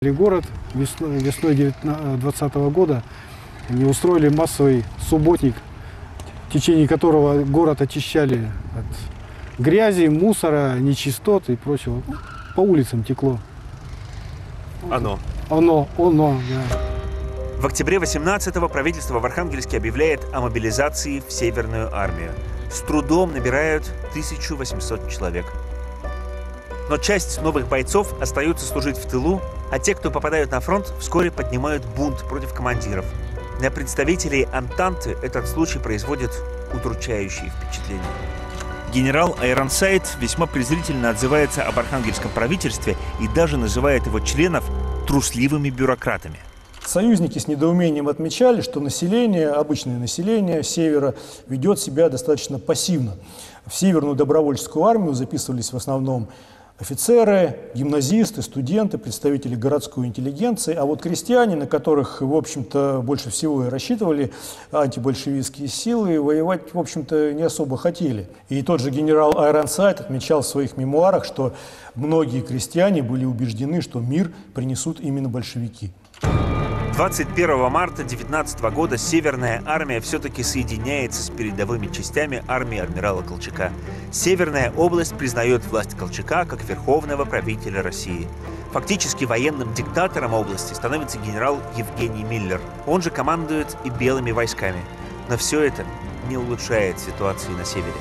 Город весной 2020 года они устроили массовый субботник, в течение которого город очищали от грязи, мусора, нечистот и прочего. По улицам текло. Оно, да. В октябре 18-го правительство в Архангельске объявляет о мобилизации в Северную армию. С трудом набирают 1800 человек. Но часть новых бойцов остаются служить в тылу, а те, кто попадают на фронт, вскоре поднимают бунт против командиров. Для представителей Антанты этот случай производит удручающие впечатления. Генерал Айронсайд весьма презрительно отзывается об архангельском правительстве и даже называет его членов трусливыми бюрократами. Союзники с недоумением отмечали, что население, обычное население севера ведет себя достаточно пассивно. В Северную добровольческую армию записывались в основном офицеры, гимназисты, студенты, представители городской интеллигенции, а вот крестьяне, на которых, в общем-то, больше всего и рассчитывали антибольшевистские силы, воевать, в общем-то, не особо хотели. И тот же генерал Айронсайд отмечал в своих мемуарах, что многие крестьяне были убеждены, что мир принесут именно большевики. 21 марта 19 года Северная армия все-таки соединяется с передовыми частями армии адмирала Колчака. Северная область признает власть Колчака как верховного правителя России. Фактически военным диктатором области становится генерал Евгений Миллер. Он же командует и белыми войсками. Но все это не улучшает ситуацию на севере.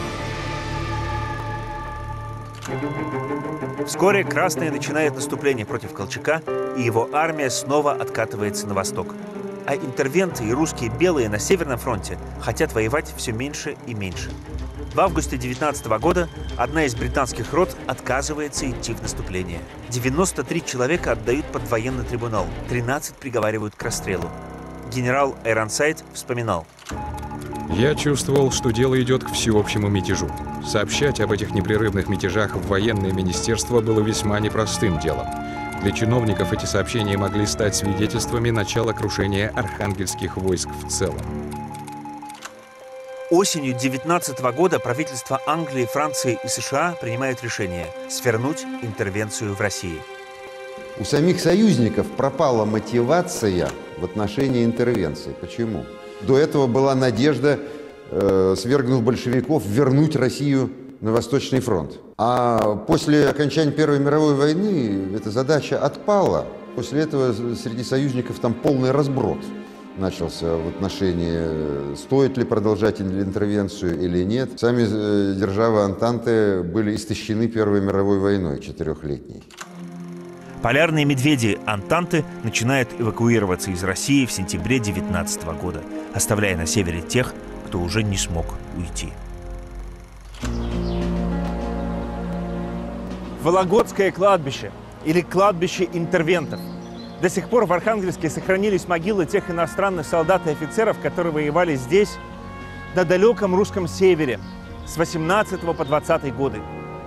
Вскоре красные начинают наступление против Колчака, и его армия снова откатывается на восток. А интервенты и русские белые на Северном фронте хотят воевать все меньше и меньше. В августе 19 года одна из британских рот отказывается идти в наступление. 93 человека отдают под военный трибунал, 13 приговаривают к расстрелу. Генерал Айронсайд вспоминал: «Я чувствовал, что дело идет к всеобщему мятежу. Сообщать об этих непрерывных мятежах в военное министерство было весьма непростым делом. Для чиновников эти сообщения могли стать свидетельствами начала крушения архангельских войск в целом». Осенью 19 года правительства Англии, Франции и США принимают решение свернуть интервенцию в России. У самих союзников пропала мотивация в отношении интервенции. Почему? До этого была надежда, свергнув большевиков, вернуть Россию на Восточный фронт. А после окончания Первой мировой войны эта задача отпала. После этого среди союзников там полный разброд начался в отношении, стоит ли продолжать интервенцию или нет. Сами державы Антанты были истощены Первой мировой войной 4-летней. Полярные медведи Антанты начинают эвакуироваться из России в сентябре 19 года, оставляя на севере тех, кто уже не смог уйти. Вологодское кладбище или кладбище интервентов. До сих пор в Архангельске сохранились могилы тех иностранных солдат и офицеров, которые воевали здесь, на далеком русском севере, с 18 по 20 годы.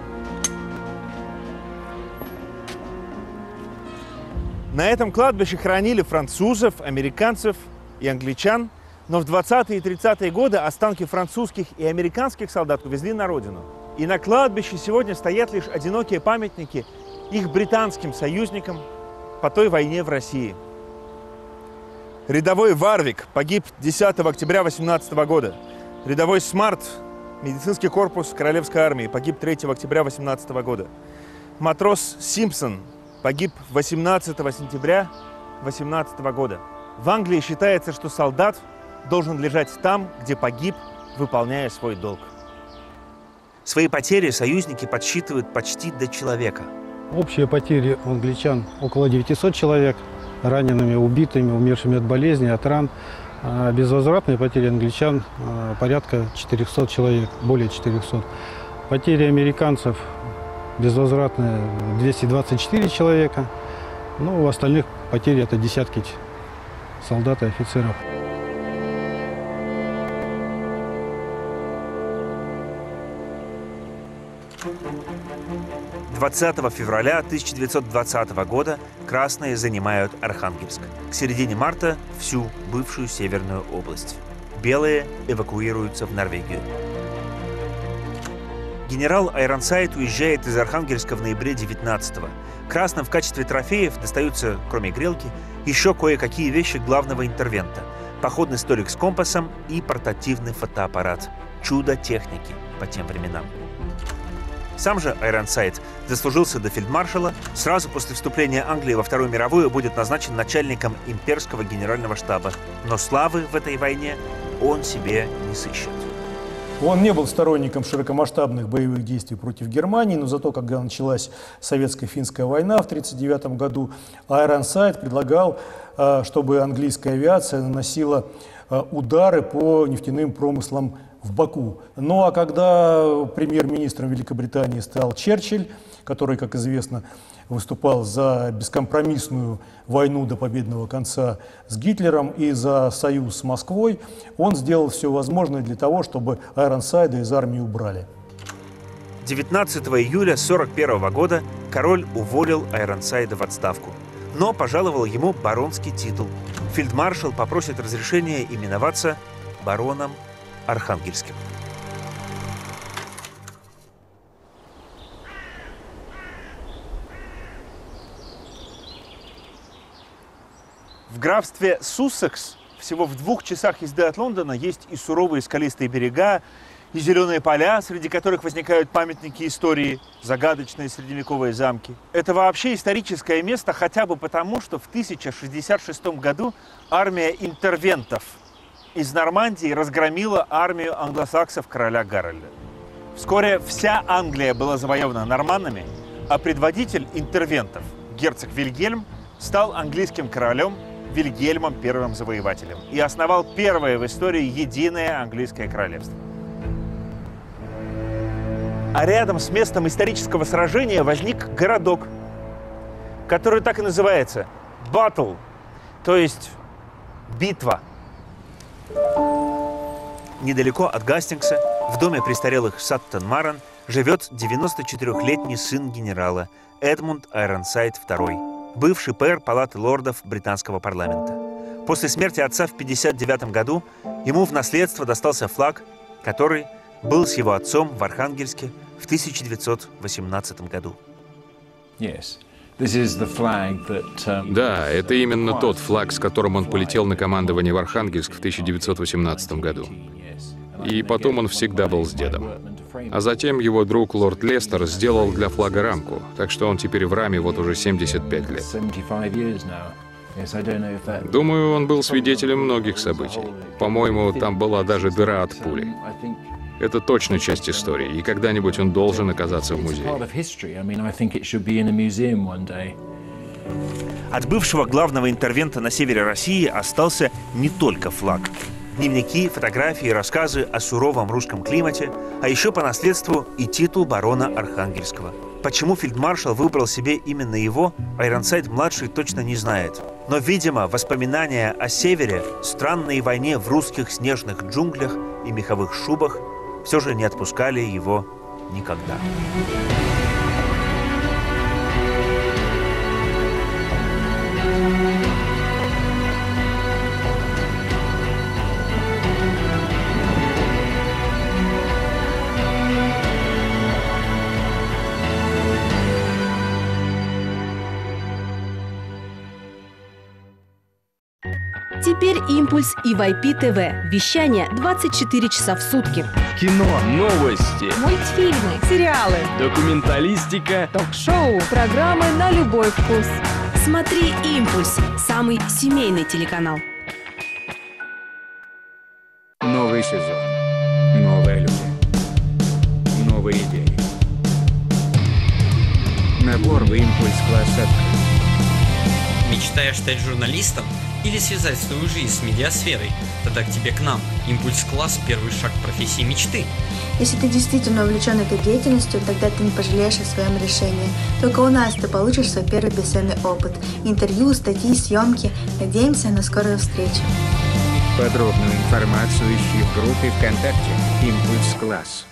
На этом кладбище хоронили французов, американцев и англичан, но в 20-е и 30-е годы останки французских и американских солдат увезли на родину. И на кладбище сегодня стоят лишь одинокие памятники их британским союзникам по той войне в России. Рядовой Варвик погиб 10 октября 18 года. Рядовой Смарт, медицинский корпус Королевской армии, погиб 3 октября 18 года. Матрос Симпсон погиб 18 сентября 18 года. В Англии считается, что солдат должен лежать там, где погиб, выполняя свой долг. Свои потери союзники подсчитывают почти до человека. Общие потери у англичан около 900 человек, ранеными, убитыми, умершими от болезней, от ран. А безвозвратные потери англичан порядка 400 человек, более 400. Потери американцев безвозвратные 224 человека. Ну, у остальных потери это десятки солдат и офицеров. – 20 февраля 1920 года красные занимают Архангельск. К середине марта – всю бывшую Северную область. Белые эвакуируются в Норвегию. Генерал Айронсайд уезжает из Архангельска в ноябре 19-го. Красным в качестве трофеев достаются, кроме грелки, еще кое-какие вещи главного интервента. Походный столик с компасом и портативный фотоаппарат. Чудо техники по тем временам. Сам же Айронсайд заслужился до фельдмаршала. Сразу после вступления Англии во Вторую мировую будет назначен начальником имперского генерального штаба. Но славы в этой войне он себе не сыщет. Он не был сторонником широкомасштабных боевых действий против Германии, но зато, когда началась советско-финская война в 1939 году, Айронсайд предлагал, чтобы английская авиация наносила удары по нефтяным промыслам в Баку. Ну а когда премьер-министром Великобритании стал Черчилль, который, как известно, выступал за бескомпромиссную войну до победного конца с Гитлером и за союз с Москвой, он сделал все возможное для того, чтобы Айронсайда из армии убрали. 19 июля 1941 года король уволил Айронсайда в отставку, но пожаловал ему баронский титул. Фельдмаршал попросит разрешения именоваться бароном Архангельским. В графстве Суссекс, всего в 2 часах езды от Лондона, есть и суровые скалистые берега, и зеленые поля, среди которых возникают памятники истории, загадочные средневековые замки. Это вообще историческое место хотя бы потому, что в 1066 году армия интервентов из Нормандии разгромила армию англосаксов короля Гарольда. Вскоре вся Англия была завоевана норманнами, а предводитель интервентов, герцог Вильгельм, стал английским королем Вильгельмом I Завоевателем и основал первое в истории единое английское королевство. А рядом с местом исторического сражения возник городок, который так и называется – Battle, то есть битва. Недалеко от Гастингса, в доме престарелых Саттон-Маран, живет 94-летний сын генерала Эдмунд Айронсайд II, бывший пэр Палаты лордов британского парламента. После смерти отца в 1959 году ему в наследство достался флаг, который был с его отцом в Архангельске в 1918 году. Да, это именно тот флаг, с которым он полетел на командование в Архангельск в 1918 году. И потом он всегда был с дедом. А затем его друг лорд Лестер сделал для флага рамку, так что он теперь в раме вот уже 75 лет. Думаю, он был свидетелем многих событий. По-моему, там была даже дыра от пули. Это точно часть истории, и когда-нибудь он должен оказаться в музее. От бывшего главного интервента на севере России остался не только флаг. Дневники, фотографии, рассказы о суровом русском климате, а еще по наследству и титул барона Архангельского. Почему фельдмаршал выбрал себе именно его, Айронсайд-младший точно не знает. Но, видимо, воспоминания о севере, странной войне в русских снежных джунглях и меховых шубах все же не отпускали его никогда. Теперь «Импульс» и Вайпи ТВ. Вещание 24 часа в сутки. Кино, новости, Мультфильмы, сериалы, документалистика, ток-шоу, программы на любой вкус. Смотри «Импульс» – самый семейный телеканал. Новый сезон. Новые люди. Новые идеи. Набор в «Импульс-класс» открыт. Мечтаешь стать журналистом или связать свою жизнь с медиасферой? Тогда к тебе к нам. Импульс-класс – первый шаг к профессии мечты. Если ты действительно увлечен этой деятельностью, тогда ты не пожалеешь о своем решении. Только у нас ты получишь свой первый бесценный опыт. Интервью, статьи, съемки. Надеемся на скорую встречу. Подробную информацию ищи в группе ВКонтакте «Импульс-класс».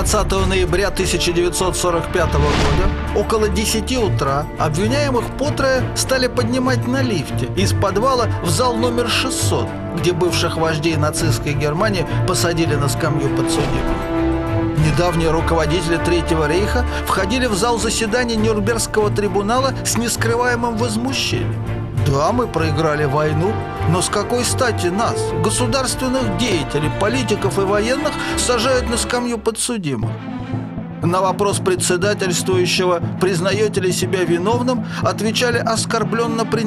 20 ноября 1945 года около 10 утра обвиняемых потрое стали поднимать на лифте из подвала в зал номер 600, где бывших вождей нацистской Германии посадили на скамью подсудимых. Недавние руководители Третьего рейха входили в зал заседаний Нюрнбергского трибунала с нескрываемым возмущением. Да, мы проиграли войну, но с какой стати нас, государственных деятелей, политиков и военных, сажают на скамью подсудимых? На вопрос председательствующего, признаете ли себя виновным, отвечали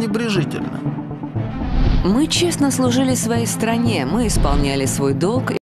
оскорбленно-пренебрежительно. Мы честно служили своей стране, мы исполняли свой долг